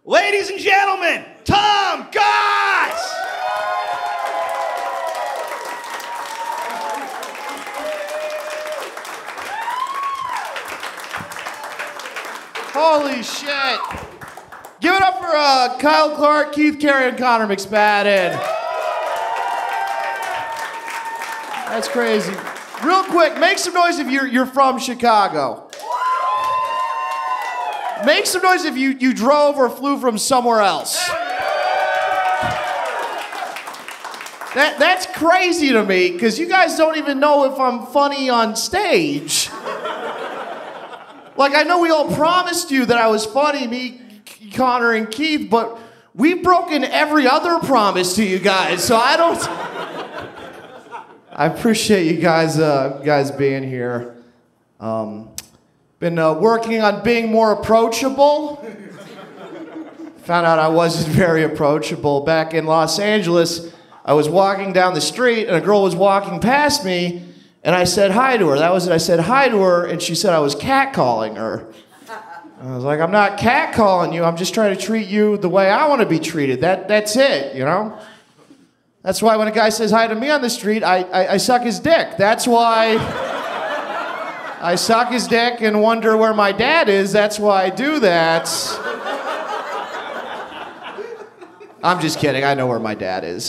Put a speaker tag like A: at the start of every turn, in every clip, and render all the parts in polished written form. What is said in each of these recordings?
A: Ladies and gentlemen, Tom Goss!
B: Holy shit. Give it up for Kyle Clark, Keith Carey, and Connor McSpadden. That's crazy. Real quick, make some noise if you're from Chicago. Make some noise if you drove or flew from somewhere else. That's crazy to me, because you guys don't even know if I'm funny on stage. Like, I know we all promised you that I was funny, me, Connor, and Keith, but we've broken every other promise to you guys, so I don't... I appreciate you guys being here. Been working on being more approachable. Found out I wasn't very approachable. Back in Los Angeles, I was walking down the street, and a girl was walking past me, and I said hi to her. That was it. I said hi to her, and she said I was catcalling her. I was like, I'm not catcalling you. I'm just trying to treat you the way I want to be treated. That's it, you know? That's why when a guy says hi to me on the street, I suck his dick. That's why I suck his dick and wonder where my dad is. That's why I do that. I'm just kidding. I know where my dad is.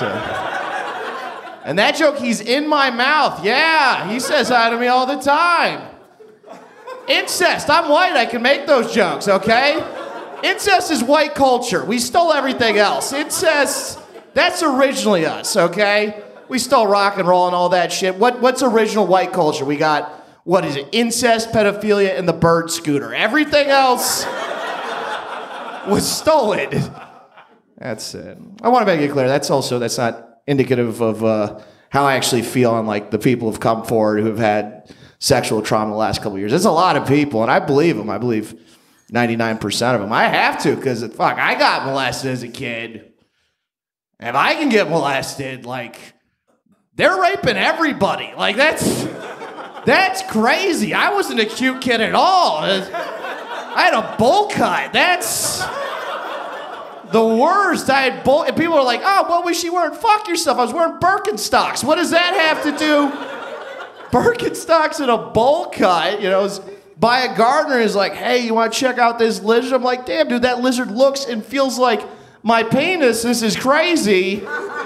B: And that joke, he's in my mouth. Yeah, he says hi to me all the time. Incest. I'm white. I can make those jokes, okay? Incest is white culture. We stole everything else. Incest, that's originally us, okay? We stole rock and roll and all that shit. What's original white culture? We got, what is it? Incest, pedophilia, and the bird scooter. Everything else was stolen. That's it. I want to make it clear. That's not indicative of how I actually feel on like the people who've come forward who have had sexual trauma the last couple of years. There's a lot of people, and I believe them. I believe 99% of them. I have to, because fuck, I got molested as a kid. If I can get molested, like, they're raping everybody. Like, that's crazy. I wasn't a cute kid at all. I had a bowl cut. That's the worst. I had bowl, and people are like, oh, what was she wearing? Fuck yourself. I was wearing Birkenstocks. What does that have to do? Birkenstocks and a bowl cut, you know, by a gardener is like, hey, you want to check out this lizard? I'm like, damn, dude, that lizard looks and feels like my penis. This is crazy.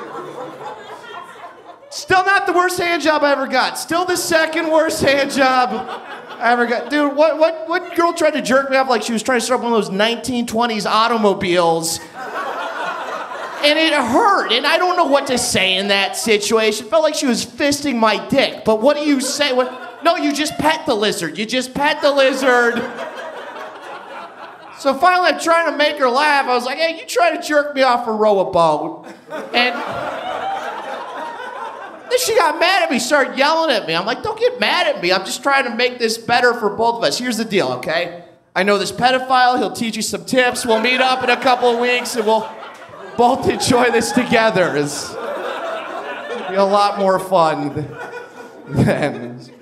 B: Still not the worst hand job I ever got. Still the second worst hand job I ever got. Dude, what girl tried to jerk me off like she was trying to start one of those 1920s automobiles? And it hurt, and I don't know what to say in that situation. It felt like she was fisting my dick, but what do you say? No, you just pet the lizard. You just pet the lizard. So finally, I'm trying to make her laugh. I was like, hey, you try to jerk me off or row a boat. And then she got mad at me, started yelling at me. I'm like, don't get mad at me. I'm just trying to make this better for both of us. Here's the deal, okay? I know this pedophile. He'll teach you some tips. We'll meet up in a couple of weeks, and we'll both enjoy this together. It'll be a lot more fun than